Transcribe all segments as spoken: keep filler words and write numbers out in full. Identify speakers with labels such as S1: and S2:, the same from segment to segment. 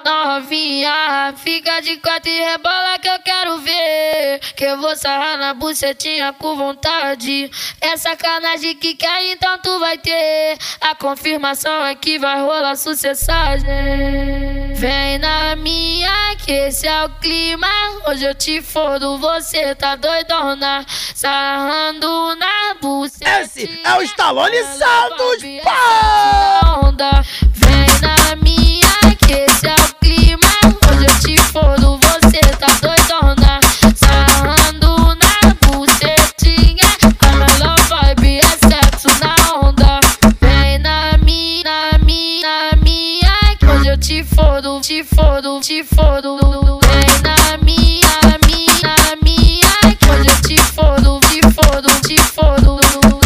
S1: Novinha, fica de quatro e rebola que eu quero ver. Que eu vou sarrar na bucetinha com vontade. É sacanagem que quer, então tu vai ter. A confirmação é que vai rolar sucessagem. Vem na minha que esse é o clima. Hoje eu te fodo, você tá doidona. Sarrando na bucetinha.
S2: Esse é o Stallone Santos, pá!
S1: Vem na minha que esse é o clima. Hoje eu te fodo, você tá doidona. Sarrando na bucetinha. A melhor vibe é sexo na onda. Vem na minha, na minha, na minha que hoje eu te fodo, te fodo, te fodo. Vem na minha, na minha, na minha que hoje eu te fodo, te fodo, te fodo.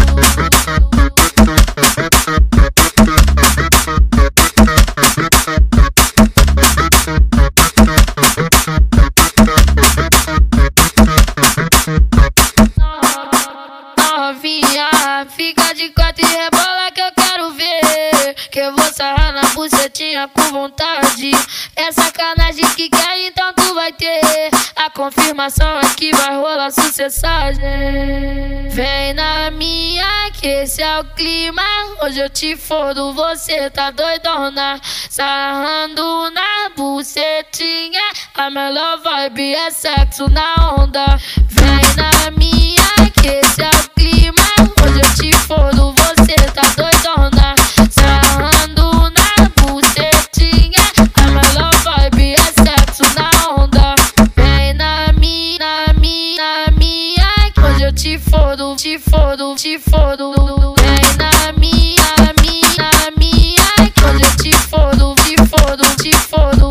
S1: Novinha, fica de quatro e rebola que eu quero ver. Que eu vou sarrar na bucetinha com vontade. É sacanagem que quer, então tu vai ter. A confirmação é que vai rolar sucessagem. Vem na minha que esse é o clima. Hoje eu te fodo, você tá doidona. Sarrando na bucetinha. A melhor vibe é sexo na onda. Vem na minha que esse é o clima. Hoje eu te fodo, você tá doidona. Sarrando na bucetinha. A melhor vibe é sexo na onda. Vem na minha, na minha, na minha que hoje eu te fodo, te fodo, te fodo. Vem na minha, na minha, na minha que hoje eu te fodo, te fodo, te fodo.